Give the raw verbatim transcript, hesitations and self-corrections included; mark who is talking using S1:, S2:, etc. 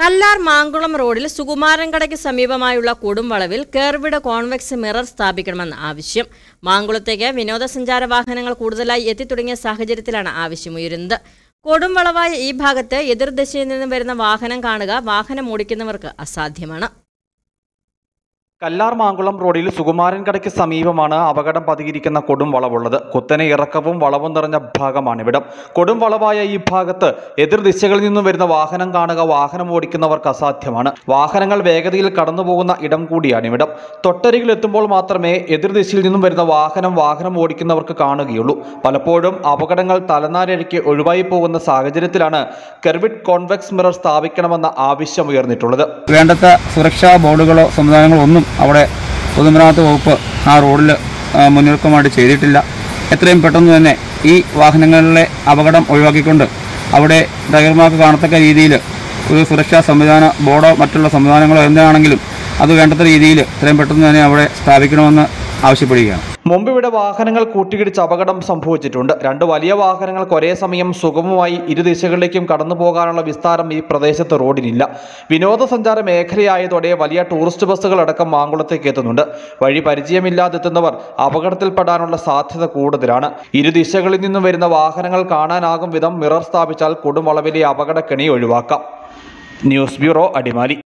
S1: കല്ലാർ മാങ്കുളം റോഡിൽ സുകുമാരൻകടയ്ക്ക് സമീപമായുള്ള കൊടുംവളവിൽ കർവ്ഡ് കോൺവെക്സ് മിറർ സ്ഥാപിക്കണമെന്ന് ആവശ്യം. മാങ്കുളത്തേക്ക് വിനോദസഞ്ചാര വാഹനങ്ങൾ കൂടുതലായി എത്തിത്തുടങ്ങിയ സാഹചര്യത്തിലാണ് ആവശ്യമുയരുന്നത്. കൊടുംവളവായ ഈ ഭാഗത്ത് എതിർദിശയിൽ നിന്ന് വരുന്ന വാഹനം കാണുക വാഹനം ഓടിക്കുന്നവർക്ക് അസാധ്യമാണ്.
S2: കല്ലാർ മാങ്കുളം റോഡിൽ സുകുമാരൻകടയ്ക്ക് സമീപമാണ് അപകടം പതിയിരിക്കുന്ന കൊടും വളവുള്ളത്. കുത്തനെ ഇറക്കവും വളവും നിറഞ്ഞ ഭാഗമാണിവിടം. കൊടും വളവായ ഈ ഭാഗത്ത് എതിർദിശകളിൽ നിന്നും വരുന്ന വാഹനം കാണുക വാഹനം ഓടിക്കുന്നവർക്ക് അസാധ്യമാണ്. വാഹനങ്ങൾ വേഗതയിൽ കടന്നുപോകുന്ന ഇടം കൂടിയാണിവിടം. തൊട്ടരികിൽ എത്തുമ്പോൾ മാത്രമേ എതിർദിശയിൽ നിന്നും വരുന്ന വാഹനം വാഹനം ഓടിക്കുന്നവർക്ക് കാണുകയുള്ളൂ. പലപ്പോഴും അപകടങ്ങൾ തലനാരിഴയ്ക്ക് ഒഴിവായി പോകുന്ന സാഹചര്യത്തിലാണ് കർവ്ഡ് കോൺവെക്സ് മിറർ സ്ഥാപിക്കണമെന്ന ആവശ്യം ഉയർന്നിട്ടുള്ളത്.
S3: വേണ്ടത്ര സുരക്ഷാ ബോർഡുകളോ സംവിധാനങ്ങളോ ഒന്നും അവിടെ പൊതുമരാമത്ത് വകുപ്പ് ആ റോഡിൽ മുന്നൊരുക്കമായിട്ട് ചെയ്തിട്ടില്ല. എത്രയും പെട്ടെന്ന് തന്നെ ഈ വാഹനങ്ങളിലെ അപകടം ഒഴിവാക്കിക്കൊണ്ട് അവിടെ ഡ്രൈവർമാർക്ക് കാണത്തക്ക രീതിയിൽ ഒരു സുരക്ഷാ സംവിധാന ബോർഡോ മറ്റുള്ള സംവിധാനങ്ങളോ എന്താണെങ്കിലും അത് വേണ്ടത്ര രീതിയിൽ എത്രയും പെട്ടെന്ന് തന്നെ അവിടെ സ്ഥാപിക്കണമെന്ന് ആവശ്യപ്പെടുകയാണ്.
S2: മുമ്പ് ഇവിടെ വാഹനങ്ങൾ കൂട്ടിയിടിച്ച് അപകടം സംഭവിച്ചിട്ടുണ്ട്. രണ്ട് വലിയ വാഹനങ്ങൾക്ക് ഒരേ സമയം സുഗമമായി ഇരുദിശകളിലേക്കും കടന്നു പോകാനുള്ള വിസ്താരം ഈ പ്രദേശത്ത് റോഡിനില്ല. വിനോദസഞ്ചാര മേഖലയായതോടെ വലിയ ടൂറിസ്റ്റ് ബസ്സുകൾ അടക്കം മാങ്കുളത്തേക്ക് എത്തുന്നുണ്ട്. വഴി പരിചയമില്ലാതെത്തുന്നവർ അപകടത്തിൽപ്പെടാനുള്ള സാധ്യത കൂടുതലാണ്. ഇരുദിശകളിൽ നിന്നും വരുന്ന വാഹനങ്ങൾ കാണാനാകും വിധം മിറർ സ്ഥാപിച്ചാൽ കൊടുംവളവിലെ അപകടക്കെണി ഒഴിവാക്കാം. News bureau, Adimali.